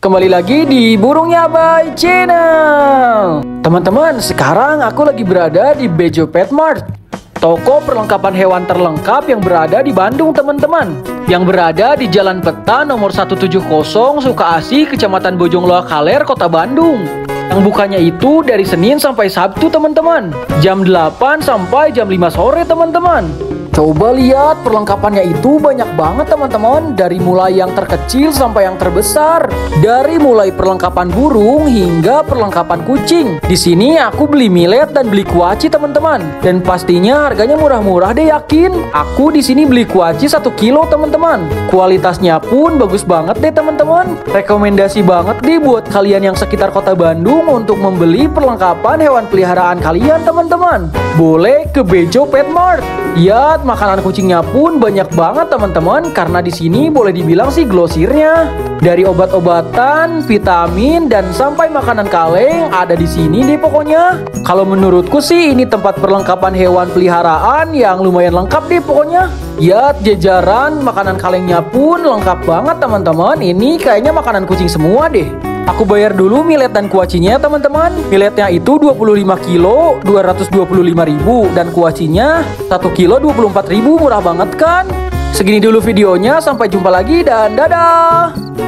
kembali lagi di Burungnya Bay Channel. Teman-teman, sekarang aku lagi berada di Bejo Pet Mart, toko perlengkapan hewan terlengkap yang berada di Bandung, teman-teman. Yang berada di Jalan Peta nomor 170 Sukaasih, Kecamatan Bojongloa Kaler, Kota Bandung. Yang bukanya itu dari Senin sampai Sabtu, teman-teman. Jam 8 sampai jam 5 sore, teman-teman. Coba lihat perlengkapannya itu banyak banget, teman-teman. Dari mulai yang terkecil sampai yang terbesar. Dari mulai perlengkapan burung hingga perlengkapan kucing. Di sini aku beli millet dan beli kuaci, teman-teman. Dan pastinya harganya murah-murah deh, yakin. Aku di sini beli kuaci 1 kilo, teman-teman. Kualitasnya pun bagus banget deh, teman-teman. Rekomendasi banget deh buat kalian yang sekitar Kota Bandung untuk membeli perlengkapan hewan peliharaan kalian, teman-teman. Boleh ke Bejo Pet Mart. Lihat, makanan kucingnya pun banyak banget, teman-teman, karena di sini boleh dibilang sih glosirnya. Dari obat-obatan, vitamin, dan sampai makanan kaleng ada di sini deh pokoknya. Kalau menurutku sih ini tempat perlengkapan hewan peliharaan yang lumayan lengkap deh pokoknya. Lihat, jajaran makanan kalengnya pun lengkap banget, teman-teman. Ini kayaknya makanan kucing semua deh. Aku bayar dulu millet dan kuacinya, teman-teman. Milletnya itu 25 kilo 225.000 dan kuacinya 1 kilo 24.000, murah banget kan? Segini dulu videonya, sampai jumpa lagi dan dadah.